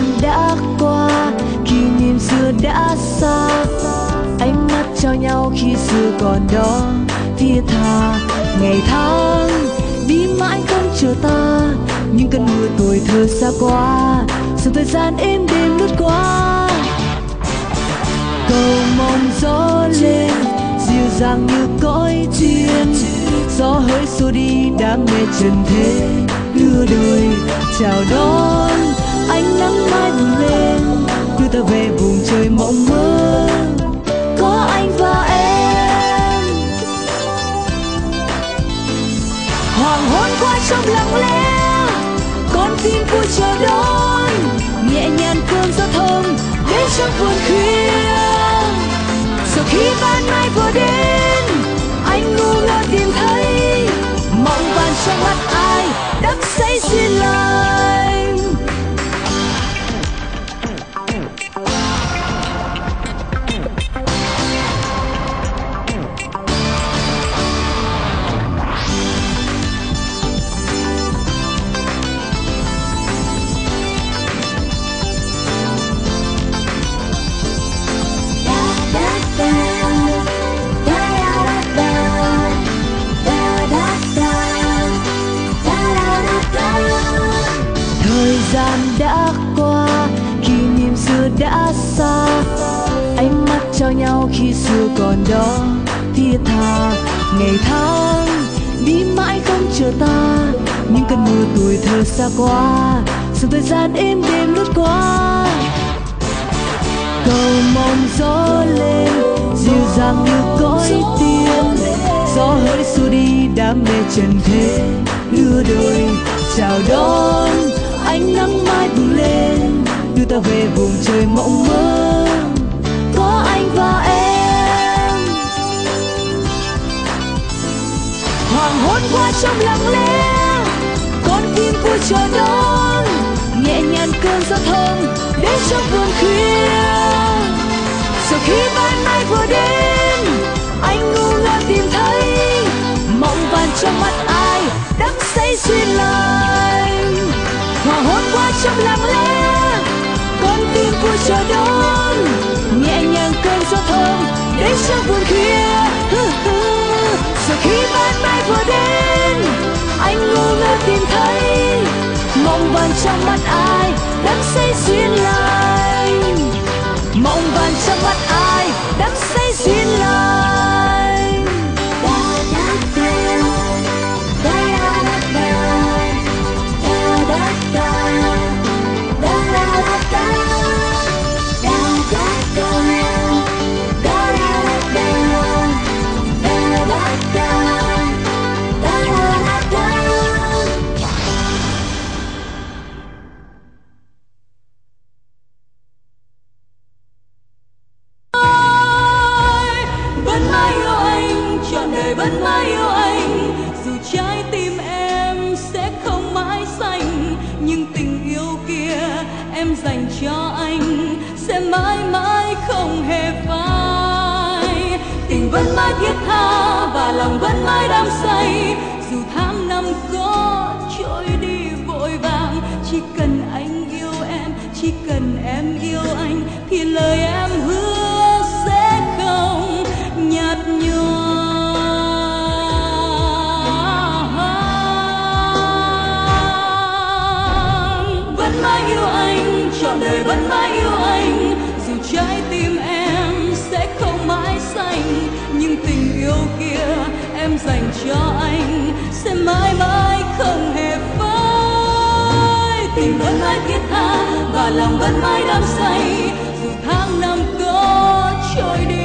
gian đã qua, kỷ niệm xưa đã xa, ánh mắt trao nhau khi xưa còn đó thiết tha. Ngày tháng đi mãi không chờ ta, những cơn mưa tuổi thơ xa qua, dòng thời gian êm đềm lướt qua. Cầu mong gió lên dịu dàng như cõi duyên, gió hỡi xua đi đam mê trần thế, đưa đời chào đón ánh nắng mai bừng lên, đưa ta về vùng trời mộng mơ có anh và em. Hoàng hôn qua trong lặng lẽ, con tim vui chờ đón, nhẹ nhàng cơn gió thơm đến trong vườn khuya. Sau khi ban mai vừa đến, anh ngu ngơ tìm thấy mộng vàng trong mắt ai đắm say duyên lành. Thời gian đã qua, kỷ niệm xưa đã xa, ánh mắt trao nhau khi xưa còn đó thiết tha. Ngày tháng đi mãi không chờ ta, những cơn mưa tuổi thơ xa qua, dòng thời gian êm đềm lướt qua. Cầu mong gió lên dịu dàng như cõi tiên, gió hỡi xua đi đam mê trần thế, đưa đời chào đón ánh nắng mai bừng lên, đưa ta về vùng trời mộng mơ có anh và em. Hoàng hôn qua trong lặng lẽ, con tim vui chờ đón, nhẹ nhàng cơn gió thơm đến trong vườn khuya. Sau khi ban mai vừa đến, anh ngu ngơ tìm thấy mộng vàng trong mắt ai đắm say duyên lành. Hoàng hôn qua trong lặng lẽ, con tim vui chờ đón, nhẹ nhàng cơn gió thơm đến trong vườn khuya. Sau khi ban mai vừa đến, anh ngu ngơ tìm thấy mộng vàng trong mắt ai đắm say duyên lành. Mộng vàng trong mắt ai đắm say duyên lành. Vẫn mãi yêu anh, dù trái tim em sẽ không mãi xanh, nhưng tình yêu kia em dành cho anh sẽ mãi mãi không hề phai. Tình vẫn mãi thiết tha và lòng vẫn mãi đắm say, dù tháng năm có trôi đi vội vàng. Chỉ cần anh yêu em, chỉ cần em yêu anh, thì lời em hứa sẽ không nhạt nhòa. Vẫn mãi yêu anh, trọn đời vẫn mãi yêu anh, dù trái tim em sẽ không mãi xanh, nhưng tình yêu kia em dành cho anh sẽ mãi mãi không hề phai. Tình vẫn mãi thiết tha và lòng vẫn mãi đắm say, dù tháng năm có trôi đi